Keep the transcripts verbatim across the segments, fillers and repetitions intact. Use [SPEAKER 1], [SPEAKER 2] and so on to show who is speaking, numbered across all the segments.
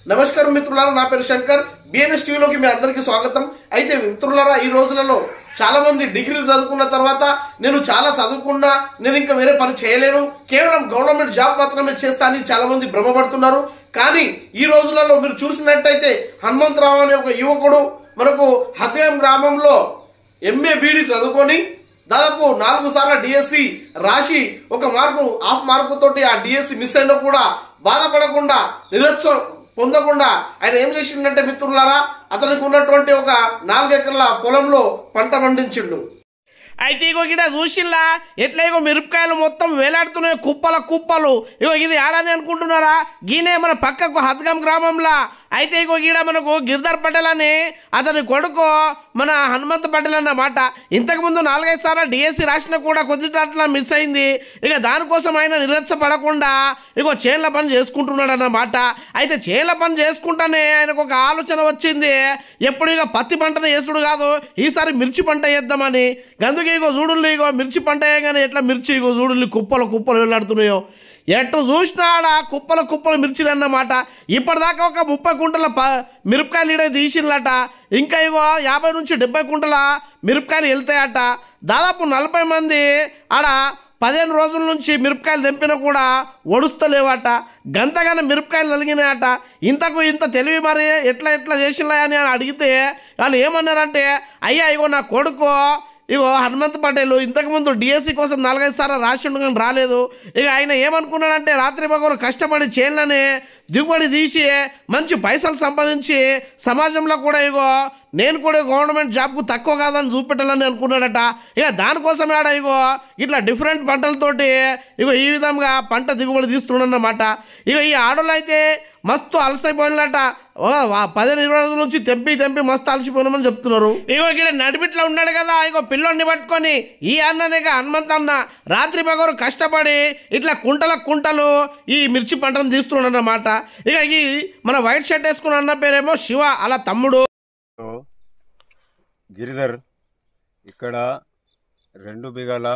[SPEAKER 1] నమస్కారం మిత్రులారా, నా పేరు శంకర్. బిఎన్ఎస్ టీవీలోకి మీ అందరికీ స్వాగతం. అయితే మిత్రులారా, ఈ రోజులలో చాలా మంది డిగ్రీలు చదువుకున్న తర్వాత నేను చాలా చదువుకున్నా, నేను ఇంకా వేరే పని చేయలేను, కేవలం గవర్నమెంట్ జాబ్ మాత్రమే చేస్తా అని చాలా మంది భ్రమపడుతున్నారు. కానీ ఈ రోజులలో మీరు చూసినట్టయితే హనుమంతరావు అనే ఒక యువకుడు మనకు హత్యాం గ్రామంలో ఎంఏ బీడీ చదువుకొని దాదాపు నాలుగు సార్లు డిఎస్సి రాసి ఒక మార్కు హాఫ్ మార్కు తోటి ఆ డిఎస్సి మిస్ అయినా కూడా బాధపడకుండా నిరుత్సాహం పొందకుండా ఆయన ఏం చేసిండంటే మిత్రులారా, అతనికి ఉన్నటువంటి ఒక నాలుగు ఎకరాల పొలంలో పంట పండించిండు.
[SPEAKER 2] అయితే ఇగో గిడ చూసిల్లా ఎట్లా ఇగో మిరపకాయలు మొత్తం వేలాడుతున్నాయి, కుప్పల కుప్పలు. ఇగో ఇది ఆడని అనుకుంటున్నారా? గీనే మన పక్కకు హద్గాం గ్రామంలో. అయితే ఇగో గీడ మనకు గిరిధర్ పటేల్ అని అతని కొడుకు మన హనుమంత్ పటేల్ అన్నమాట. ఇంతకుముందు నాలుగైదు సార్లు డిఎస్సి రాసినా కూడా కొద్దిట్లా మిస్ అయింది. ఇక దానికోసం ఆయన నిరుత్సాహపడకుండా ఇగో చేన్ల పని చేసుకుంటున్నాడు అన్నమాట. అయితే చేన్ల పని చేసుకుంటానే ఆయనకు ఒక ఆలోచన వచ్చింది, ఎప్పుడు ఇక పత్తి పంటను వేసుడు కాదు, ఈసారి మిర్చి పంట వేద్దామని. అందుకే ఇగో చూడుల్ని, ఇగో మిర్చి పంట వేయగానే ఎట్లా మిర్చి ఇగో చూడుల్ని కుప్పలు కుప్పలు వెళ్ళాడుతున్నాయో. ఎటు చూసినాడా కుప్పల కుప్పలు మిర్చిలు అన్నమాట. ఇప్పటిదాకా ఒక ముప్పై కుంటల ప మిరపకాయలు ఈడ తీసినట. ఇంకా ఇగో యాభై నుంచి డెబ్బై కుంటల మిరపకాయలు వెళ్తాయట. దాదాపు నలభై మంది ఆడ పదిహేను రోజుల నుంచి మిరపకాయలు తెంపినా కూడా ఒడుస్తలేవట. గంతగానే మిరపకాయలు నలిగినాయట. ఇంతకు ఇంత తెలివి మరి ఎట్లా ఎట్లా చేసినా అని అడిగితే వాళ్ళు ఏమన్నారంటే, అయ్యా ఇగో నా కొడుకు ఇగో హనుమంత్ పటేల్ ఇంతకుముందు డిఎస్సి కోసం నాలుగైదు సార్లు రాసిండు కానీ రాలేదు. ఇక ఆయన ఏమనుకున్నాడంటే రాత్రి పగలు కష్టపడి చేనులని దిగుబడి తీసి మంచి పైసలు సంపాదించి సమాజంలో కూడా ఇగో నేను కూడా గవర్నమెంట్ జాబ్కు తక్కువ కాదని చూపెట్టాలని అనుకున్నాడట. ఇక దానికోసం ఆడ ఇగో ఇట్లా డిఫరెంట్ పంటలతోటి ఇగో ఈ విధంగా పంట దిగుబడి తీస్తుండన్నమాట. ఇక ఈ ఆడోళ్ళు అయితే మస్తు అలసైపోయినట. పదిహేను ఇరవై రోజుల నుంచి తెంపి తెంపి మస్తు అలసిపోయినామని చెప్తున్నారు. ఇగో ఇక్కడ నడిపిట్లో ఉన్నాడు కదా, ఇగో పిల్లోడిని పట్టుకొని ఈ అన్ననేగా హనుమంత్ అన్న రాత్రి పగరు కష్టపడి ఇట్లా కుంటల కుంటలు ఈ మిర్చి పంటను తీస్తున్నాడు అన్నమాట. ఇక ఈ మన వైట్ షర్ట్ వేసుకున్న అన్న పేరేమో శివ, అలా తమ్ముడు
[SPEAKER 3] గిరిధర్. ఇక్కడ రెండు బిగాల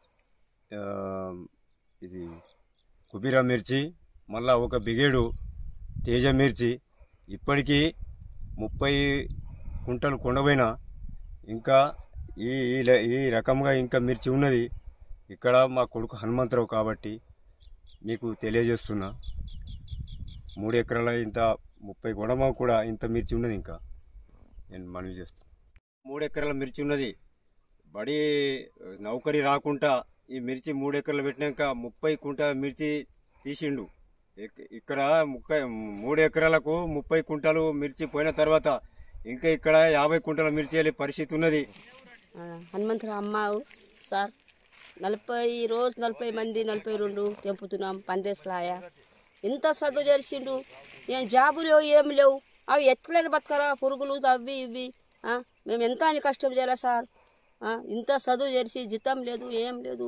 [SPEAKER 3] ఇది కుబీరా మిర్చి, మళ్ళా ఒక బిగేడు తేజ మిర్చి. ఇప్పటికీ ముప్పై కుంటలు కొండపోయినా ఇంకా ఈ ఈ రకంగా ఇంకా మిర్చి ఉన్నది. ఇక్కడ మా కొడుకు హనుమంతరావు కాబట్టి మీకు తెలియజేస్తున్నా, మూడు ఎకరాల ఇంత ముప్పై కొండమ కూడా ఇంత మిర్చి ఉన్నది. ఇంకా నేను మనవి చేస్తాను, మూడు ఎకరాల మిర్చి ఉన్నది. బడి నౌకరీ రాకుండా ఈ మిర్చి మూడు ఎకరాలు పెట్టినాక ముప్పై కుంటల మిర్చి తీసిండు. ఇక్కడ ముప్పై మూడు ఎకరాలకు ముప్పై కుంటలు మిర్చి పోయిన తర్వాత ఇంకా ఇక్కడ యాభై కుంటల మిర్చి వెళ్ళే పరిస్థితి ఉన్నది.
[SPEAKER 4] హనుమంతరావు అమ్మావు సార్, నలభై రోజు నలభై మంది నలభై రెండు తెంపుతున్నాం పందేస్లాయ. ఎంత చదువు చేసిండు, నేను జాబు లేవు ఏమి లేవు, అవి ఎట్లనే బతకరా పురుగులు అవి ఇవి. మేము ఎంత అని కష్టం చేయాలా సార్, ఇంత చదువు చేసి జీతం లేదు ఏం లేదు.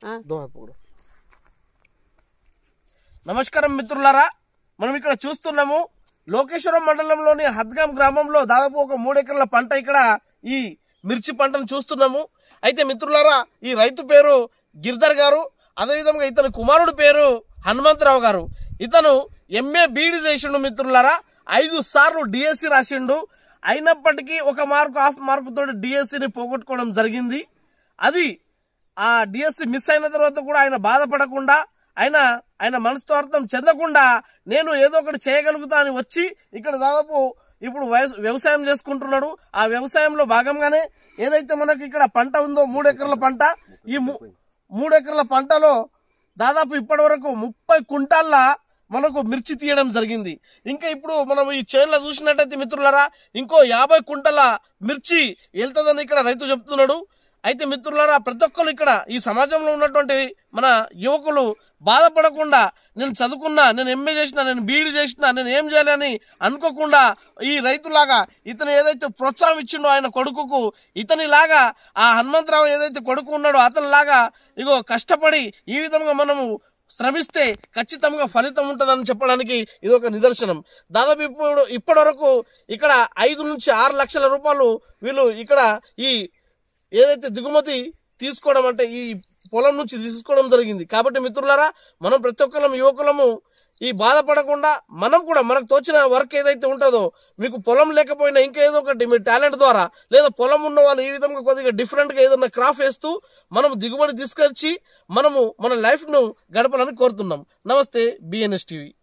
[SPEAKER 2] నమస్కారం మిత్రులారా, మనం ఇక్కడ చూస్తున్నాము లోకేశ్వరం మండలంలోని హద్గాం గ్రామంలో దాదాపు ఒక మూడు ఎకరాల పంట ఇక్కడ ఈ మిర్చి పంటను చూస్తున్నాము. అయితే మిత్రులారా, ఈ రైతు పేరు గిరిధర్ గారు, అదేవిధంగా ఇతని కుమారుడు పేరు హనుమంతరావు గారు. ఇతను ఎంఏ బీడీ చేసిండు మిత్రులారా, ఐదు సార్లు డిఎస్సి రాసిండు. అయినప్పటికీ ఒక మార్కు హాఫ్ మార్కు తోటి డిఎస్సిని పోగొట్టుకోవడం జరిగింది. అది ఆ డిఎస్సి మిస్ అయిన తర్వాత కూడా ఆయన బాధపడకుండా, ఆయన ఆయన మనస్తత్వం చెందకుండా నేను ఏదో ఒకటి చేయగలుగుతా అని వచ్చి ఇక్కడ దాదాపు ఇప్పుడు వ్యవసాయం చేసుకుంటున్నాడు. ఆ వ్యవసాయంలో భాగంగానే ఏదైతే మనకి ఇక్కడ పంట ఉందో మూడు ఎకరాల పంట, ఈ మూడు ఎకరాల పంటలో దాదాపు ఇప్పటి వరకు ముప్పై కుంటాల మనకు మిర్చి తీయడం జరిగింది. ఇంకా ఇప్పుడు మనం ఈ చేనులో చూసినట్టయితే మిత్రులారా, ఇంకో యాభై కుంటల మిర్చి వెళ్తుందని ఇక్కడ రైతు చెప్తున్నాడు. అయితే మిత్రులారా, ప్రతి ఒక్కరు ఇక్కడ ఈ సమాజంలో ఉన్నటువంటి మన యువకులు బాధపడకుండా, నేను చదువుకున్నా, నేను ఎంఏ చేసినా, నేను బీఈడీ చేసినా, నేను ఏం చేయాలని అనుకోకుండా ఈ రైతులాగా ఇతను ఏదైతే ప్రోత్సాహం ఇచ్చిండో ఆయన కొడుకుకు, ఇతనిలాగా ఆ హనుమంతరావు ఏదైతే కొడుకు ఉన్నాడో అతనిలాగా ఇగో కష్టపడి ఈ విధంగా మనము శ్రమిస్తే ఖచ్చితంగా ఫలితం ఉంటుందని చెప్పడానికి ఇది ఒక నిదర్శనం. దాదాపు ఇప్పుడు ఇప్పటి వరకు ఇక్కడ ఐదు నుంచి ఆరు లక్షల రూపాయలు వీళ్ళు ఇక్కడ ఈ ఏదైతే దిగుమతి తీసుకోవడం అంటే ఈ పొలం నుంచి తీసుకోవడం జరిగింది. కాబట్టి మిత్రులారా, మనం ప్రతి ఒక్కరం యువకులము ఈ బాధపడకుండా మనం కూడా మనకు తోచిన వర్క్ ఏదైతే ఉంటుందో, మీకు పొలం లేకపోయినా ఇంకేదో ఒకటి మీ టాలెంట్ ద్వారా, లేదా పొలం ఉన్న వాళ్ళు ఈ విధంగా కొద్దిగా డిఫరెంట్గా ఏదైనా క్రాఫ్ట్ వేస్తూ మనం దిగుబడి తీసుకొచ్చి మనము మన లైఫ్ను గడపాలని కోరుతున్నాం. నమస్తే, బిఎన్ఎస్ టీవీ.